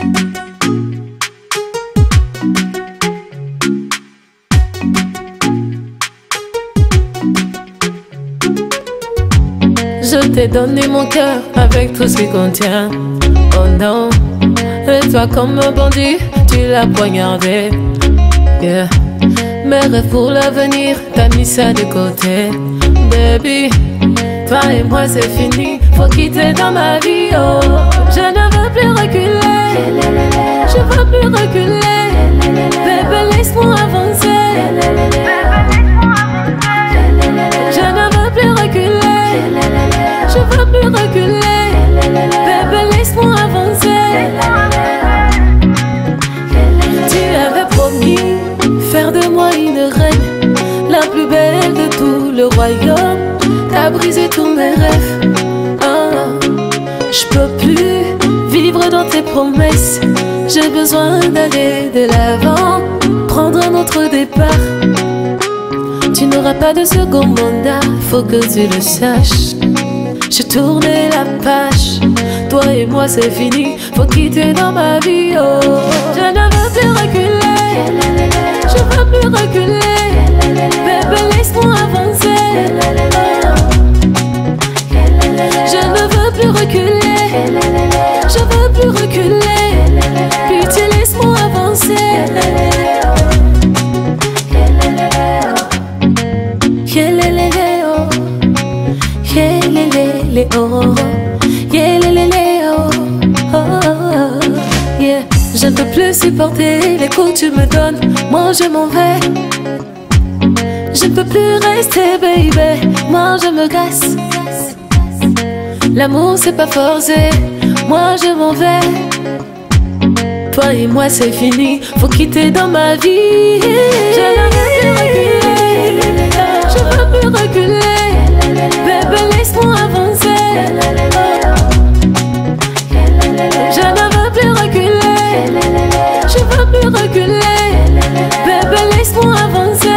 Je t'ai donné mon cœur avec tout ce qu'il contient. Oh non, et toi comme un bandit, tu l'as poignardé. Yeah. Mes rêves pour l'avenir, t'as mis ça de côté. Baby, toi et moi c'est fini, faut quitter dans ma vie. Oh, je ne veux plus reculer, je veux plus reculer. Baby, laisse-moi avancer. Je ne veux plus reculer, je veux plus reculer. Baby, laisse-moi avancer. Tu avais promis faire de moi une reine, la plus belle de tout le royaume. T'as brisé tous mes rêves. Je peux plus vivre dans tes promesses. J'ai besoin d'aller de l'avant, prendre un autre départ. Tu n'auras pas de second mandat, faut que tu le saches. J'ai tourné la page, toi et moi c'est fini, faut quitter dans ma vie. Oh, je ne veux plus reculer, je veux plus reculer. Bébé, laisse-moi avancer. Je ne veux plus reculer, je veux plus reculer. Pitié, laisse-moi avancer. Yeah. Je ne peux plus supporter les coups que tu me donnes. Moi je m'en vais. Je ne peux plus rester, baby. Moi je me casse. L'amour c'est pas forcé. Moi je m'en vais. Toi et moi c'est fini, faut quitter dans ma vie. Je ne veux plus reculer, je veux plus reculer. Bébé, laisse-moi avancer. Je ne veux plus reculer, je veux plus reculer. Bébé, laisse-moi avancer.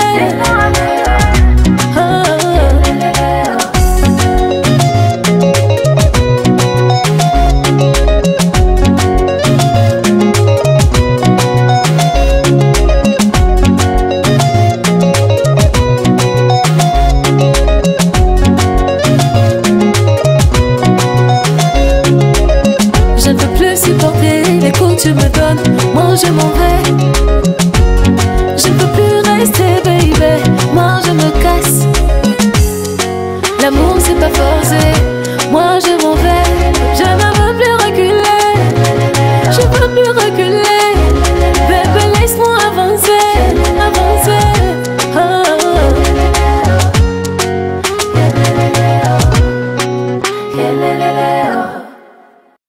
Tu me donnes, moi je m'en vais. Je ne peux plus rester, baby. Moi je me casse. L'amour c'est pas forcé. Moi je m'en vais. Je ne veux plus reculer. Je veux plus reculer.